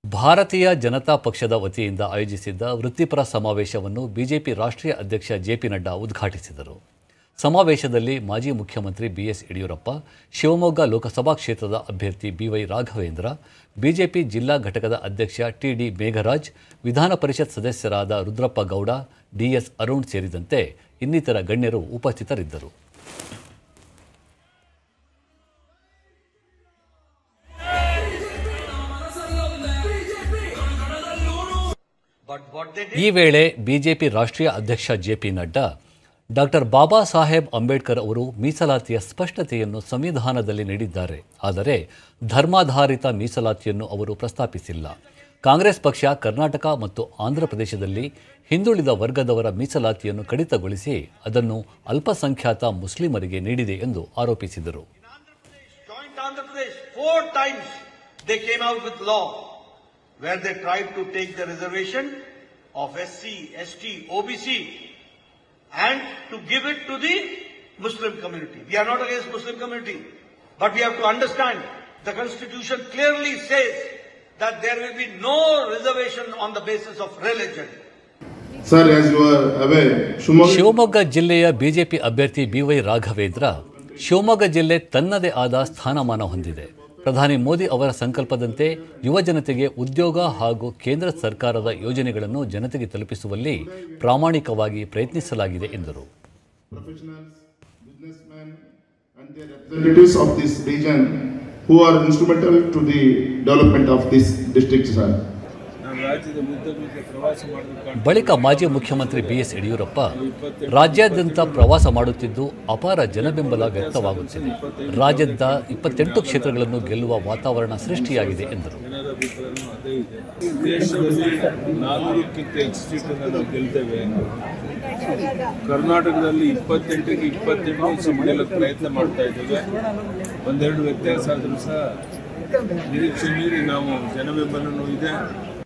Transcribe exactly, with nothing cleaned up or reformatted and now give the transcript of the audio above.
ಭಾರತೀಯ ಜನತಾ ಪಕ್ಷದ ವತಿಯಿಂದ ಆಯೋಜಿಸಿದ್ದ ವೃತ್ತಿಪರ ಸಮಾವೇಶವನ್ನು ಬಿಜೆಪಿ ರಾಷ್ಟ್ರೀಯ ಅಧ್ಯಕ್ಷ ಜೆಪಿ ನಡ್ಡಾ ಉದ್ಘಾಟಿಸಿದರು. ಸಮಾವೇಶದಲ್ಲಿ ಮಾಜಿ ಮುಖ್ಯಮಂತ್ರಿ ಬಿಎಸ್ ಯಡಿಯೂರಪ್ಪ, ಶಿವಮೊಗ್ಗ ಲೋಕಸಭಾ ಕ್ಷೇತ್ರದ ಅಭ್ಯರ್ಥಿ ಬಿವೈ ರಾಘವೇಂದ್ರ, ಬಿಜೆಪಿ ಜಿಲ್ಲಾ ಘಟಕದ ಅಧ್ಯಕ್ಷ ಟಿಡಿ ಮೇಘರಾಜ್, ವಿಧಾನ ಪರಿಷತ್ ಸದಸ್ಯರಾದ ರುದ್ರಪ್ಪ ಗೌಡ, ಡಿಎಸ್ ಅರುಣ್ ಸೇರಿದಂತೆ ಇನ್ನಿತರ ಗಣ್ಯರು ಉಪಸ್ಥಿತರಿದ್ದರು. ಈ ವೇಳೆ ಬಿಜೆಪಿ ರಾಷ್ಟ್ರೀಯ ಅಧ್ಯಕ್ಷ ಜೆಪಿ ನಡ್ಡಾ ಡಾಕ್ಟರ್ ಬಾಬಾ ಸಾಹೇಬ್ ಅಂಬೇಡ್ಕರ್ ಅವರು ಮೀಸಲಾತಿಯ ಸ್ಪಷ್ಟತೆಯನ್ನು ಸಂವಿಧಾನದಲ್ಲಿ ನೀಡಿದ್ದಾರೆ, ಆದರೆ ಧರ್ಮಾಧಾರಿತ ಮೀಸಲಾತಿಯನ್ನು ಅವರು ಪ್ರಸ್ತಾಪಿಸಿಲ್ಲ. ಕಾಂಗ್ರೆಸ್ ಪಕ್ಷ ಕರ್ನಾಟಕ ಮತ್ತು ಆಂಧ್ರಪ್ರದೇಶದಲ್ಲಿ ಹಿಂದುಳಿದ ವರ್ಗದವರ ಮೀಸಲಾತಿಯನ್ನು ಕಡಿತಗೊಳಿಸಿ ಅದನ್ನು ಅಲ್ಪಸಂಖ್ಯಾತ ಮುಸ್ಲಿಮರಿಗೆ ನೀಡಿದೆ ಎಂದು ಆರೋಪಿಸಿದರು. where they tried to take the reservation of S C, S T, O B C and to give it to the Muslim community. We are not against Muslim community, but we have to understand the constitution clearly says that there will be no reservation on the basis of religion. Sir, as you are aware, Shivamogga ಜಿಲ್ಲೆಯ BJP ಅಭ್ಯರ್ಥಿ B Y Raghavendra, Shivamogga ಜಿಲ್ಲೆ ತನ್ನದೇ ಆದ ಸ್ಥಾನಮಾನ ಹೊಂದಿದೆ. ಪ್ರಧಾನಿ ಮೋದಿ ಅವರ ಸಂಕಲ್ಪದಂತೆ ಯುವ ಜನತೆಗೆ ಉದ್ಯೋಗ ಹಾಗೂ ಕೇಂದ್ರ ಸರ್ಕಾರದ ಯೋಜನೆಗಳನ್ನು ಜನತೆಗೆ ತಲುಪಿಸುವಲ್ಲಿ ಪ್ರಾಮಾಣಿಕವಾಗಿ ಪ್ರಯತ್ನಿಸಲಾಗಿದೆ ಎಂದರು. professionals, businessmen and their representatives of this region who are instrumental to the development of this district, sir. ಬಳಿಕ ಮಾಜಿ ಮುಖ್ಯಮಂತ್ರಿ ಬಿಎಸ್ ಯಡಿಯೂರಪ್ಪ, ರಾಜ್ಯಾದ್ಯಂತ ಪ್ರವಾಸ ಮಾಡುತ್ತಿದ್ದು ಅಪಾರ ಜನಬೆಂಬಲ ವ್ಯಕ್ತವಾಗುತ್ತಿದೆ. ರಾಜ್ಯದ ಇಪ್ಪತ್ತೆಂಟು ಕ್ಷೇತ್ರಗಳನ್ನು ಗೆಲ್ಲುವ ವಾತಾವರಣ ಸೃಷ್ಟಿಯಾಗಿದೆ ಎಂದರು. ಕರ್ನಾಟಕದಲ್ಲಿ ಇಪ್ಪತ್ತೆಂಟಕ್ಕೆ ಇಪ್ಪತ್ತೆಂಟು ಸೀಟ್ ಗೆಲ್ಲಕ್ಕೆ ಪ್ರಯತ್ನ ಮಾಡ್ತಾ ಇದ್ದೇವೆ. ಒಂದೆರಡು ವ್ಯತ್ಯಾಸ ಆದರೂ ಸಹ ನಿರೀಕ್ಷೆ ಮೀರಿ ನಾವು ಜನಬೆಂಬಲನೂ ಇದೆ.